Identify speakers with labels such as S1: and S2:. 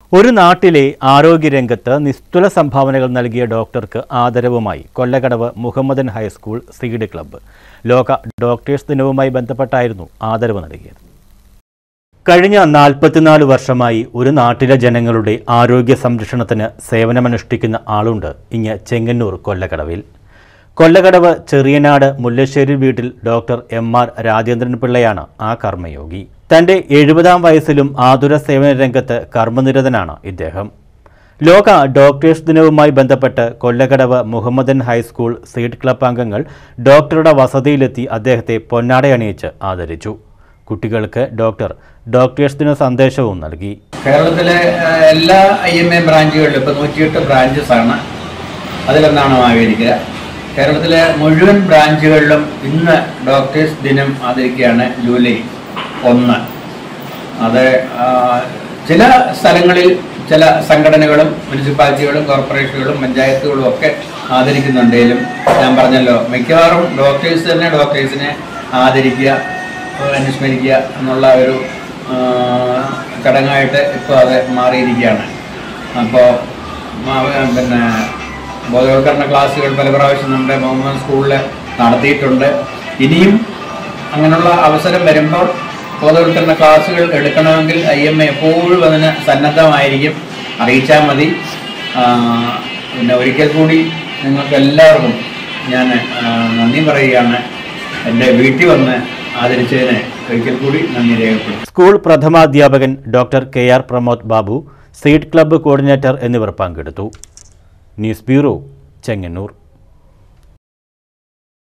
S1: ഒരു നാട്ടിലെ ആരോഗ്യരംഗത്ത് നിസ്തുല സംഭാവനകൾ നൽകിയ ഡോക്ടർക്ക് ആദരവുമായി Kollakadavu Muhammadan high school seed club ലോക ഡോക്ടേഴ്സ് ദിനവുമായി ബന്ധപ്പെട്ടായിരുന്നു ആദരവ് നൽകിയത്. കഴിഞ്ഞ 44 വർഷമായി ഒരു നാട്ടിലെ ജനങ്ങളുടെ ആരോഗ്യ സംരക്ഷണത്തിന് സേവനമനുഷ്ഠിക്കുന്ന ആളുണ്ട് ഇങ്ങ് ചെങ്ങന്നൂർ കൊല്ലകടവിൽ. കൊല്ലകടവ് ചെറിയനാട് മുല്ലശ്ശേരി വീട്ടിൽ ഡോക്ടർ എം.ആർ. രാജേന്ദ്രൻ പിള്ളയാണ് ആ കർമ്മയോഗി. തൻ്റെ 70-ാം വയസ്സിലും ആതുര സേവന രംഗത്ത് കർമ്മനിരതനാണ് ഇദ്ദേഹം. ലോക ഡോക്ടേഴ്സ് ദിനവുമായി ബന്ധപ്പെട്ട് Kollakadavu Muhammadan high school seed club അംഗങ്ങൾ ഡോക്ടറുടെ വസതിയിലെത്തി അദ്ദേഹത്തെ പൊന്നാടയണിയിച്ച് ആദരിച്ചു. കുട്ടികൾക്ക് ഡോക്ടേഴ്സ് ദിന സന്ദേശവും നൽകി.
S2: കേരളത്തിലെ എല്ലാ IMA ബ്രാഞ്ചുകളിലും ഇപ്പോൾ 108 ബ്രാഞ്ചസ് ആണ്. അതിലൊന്നാണ് മാവേലിക്കര. കേരളത്തിലെ മുഴുവൻ ബ്രാഞ്ചുകളിലും ഇന്ന് ഡോക്ടേഴ്സ് ദിനം ആദരിക്കുകയാണ് ജൂലൈ 1. അത് ചില സ്ഥലങ്ങളിൽ ചില സംഘടനകളും മുനിസിപ്പാലിറ്റികളും കോർപ്പറേഷനുകളും പഞ്ചായത്തുകളും ഒക്കെ ആദരിക്കുന്നുണ്ടെങ്കിലും ഞാൻ പറഞ്ഞല്ലോ, മിക്കവാറും ഡോക്ടേഴ്സ് തന്നെ ഡോക്ടേഴ്സിനെ ആദരിക്കുക, അനുസ്മരിക്കുക എന്നുള്ള ഒരു ചടങ്ങായിട്ട് ഇപ്പോൾ അത് മാറിയിരിക്കുകയാണ്. അപ്പോൾ പിന്നെ ബോധവൽക്കരണ ക്ലാസ്സുകൾ പല പ്രാവശ്യം നമ്മുടെ മുഹമ്മദ് സ്കൂളിൽ നടത്തിയിട്ടുണ്ട്. ഇനിയും അങ്ങനെയുള്ള അവസരം വരുമ്പോൾ ബോധവൽക്കരണ ക്ലാസ്സുകൾ എടുക്കണമെങ്കിൽ IMA എപ്പോഴും അതിന് സന്നദ്ധമായിരിക്കും. അറിയിച്ചാൽ മതി. പിന്നെ ഒരിക്കൽ കൂടി നിങ്ങൾക്ക് എല്ലാവർക്കും ഞാൻ നന്ദി പറയുകയാണ്. എൻ്റെ വീട്ടിൽ വന്ന് ആദരിച്ചതിന് ഒരിക്കൽ കൂടി നന്ദി രേഖപ്പെടുത്തും.
S1: സ്കൂൾ പ്രഥമാധ്യാപകൻ doctor KR Pramod Babu, seed club coordinator എന്നിവർ പങ്കെടുത്തു. News bureau, Chengannur.